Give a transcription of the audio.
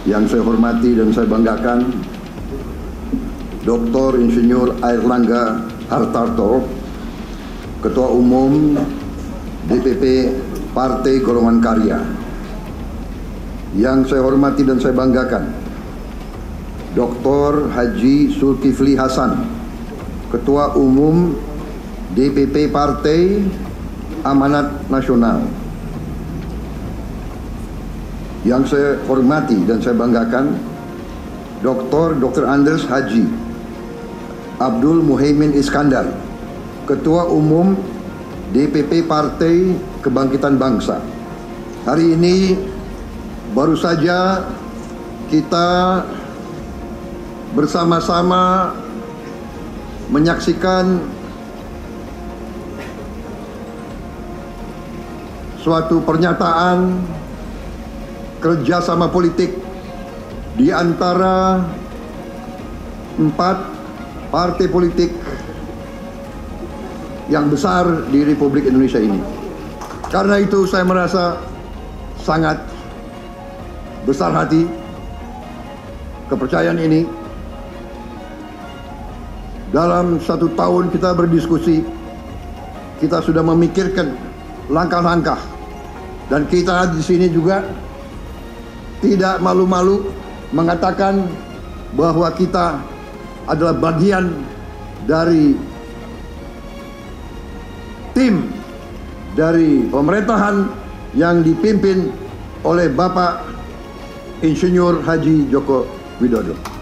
Yang saya hormati dan saya banggakan, Dr. Insinyur Airlangga Hartarto, Ketua Umum DPP Partai Golongan Karya. Yang saya hormati dan saya banggakan, Dr. Haji Zulkifli Hasan, Ketua Umum DPP Partai Amanat Nasional. Yang saya hormati dan saya banggakan, Dr. Andes Haji Abdul Muhaimin Iskandar, Ketua Umum DPP Partai Kebangkitan Bangsa. Hari ini baru saja kita bersama-sama menyaksikan suatu pernyataan kerjasama politik di antara 4 partai politik yang besar di Republik Indonesia ini. Karena itu saya merasa sangat besar hati kepercayaan ini. Dalam 1 tahun kita berdiskusi, kita sudah memikirkan langkah-langkah, dan kita di sini juga tidak malu-malu mengatakan bahwa kita adalah bagian dari tim dari pemerintahan yang dipimpin oleh Bapak Insinyur Haji Joko Widodo.